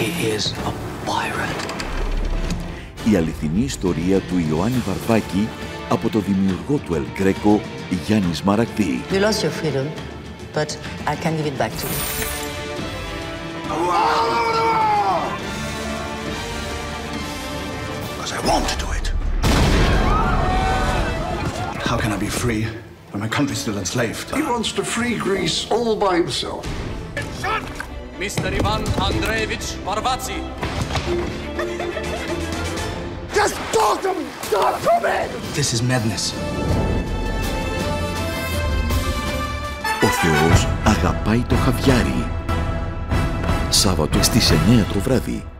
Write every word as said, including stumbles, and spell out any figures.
He is a pirate. Η αληθινή ιστορία του Ιωάννη Βαρβάκη από το δημιουργό του 𝐼𝐻𝐋𝐿, Γιάννη Σμαραγδί. You lost your freedom, but I can give it back to you. Because I want to do it. How can I be free when my country's still enslaved? He wants to free Greece all by himself. Mister Ivan Andreevich Varvatsy. Just talk to me! Talk to me! This is madness. Ο Θεός αγαπάει το Χαβιάρι. Σάββατο στις εννιά το βράδυ.